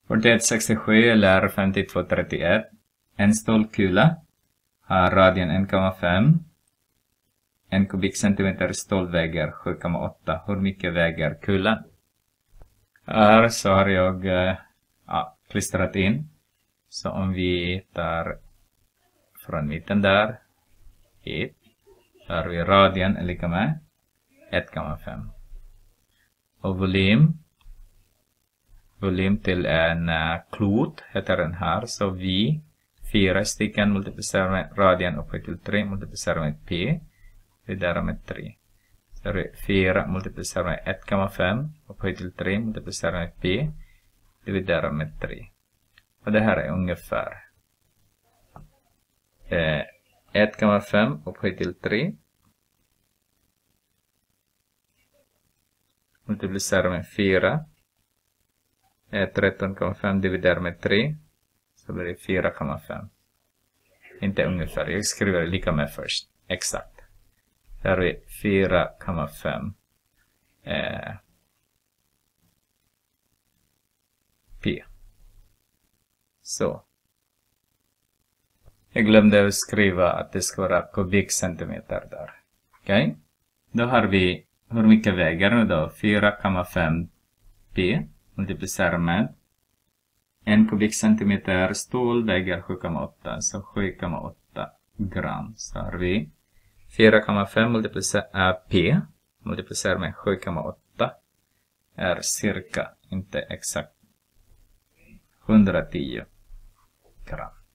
4167 eller 5231. En stålkula har radien 1,5. En kubikcentimeter stål väger 7,8. Hur mycket väger kulan? Här så har jag klistrat in. Så om vi tar från mitten där hit, så har vi radien är lika med 1,5. Och volym till en klot heter den här. Så vi 4 stycken multiplicerar med radien upphöjt till 3 multiplicerar med p. Dividerar med 3. Så är 4 multiplicerar med 1,5 upphöjt till 3 multiplicerar med p. Dividerar med 3. Och det här är ungefär 1,5 upphöjt till 3. Multiplicerar med 4. 13,5 dividerar med 3. Så blir det 4,5. Inte ungefär. Jag skriver lika med först. Exakt. Där har vi 4,5 p. Så. Jag glömde att skriva att det ska vara kubikcentimeter där. Okej. Då har vi hur mycket väger nu då? 4,5 p multiplicerar med 1 kubikcentimeter stål väger 7,8. Så 7,8 gram. Så har vi 4,5 multiplicerar p multiplicerar med 7,8 är cirka, inte exakt, 110 gram.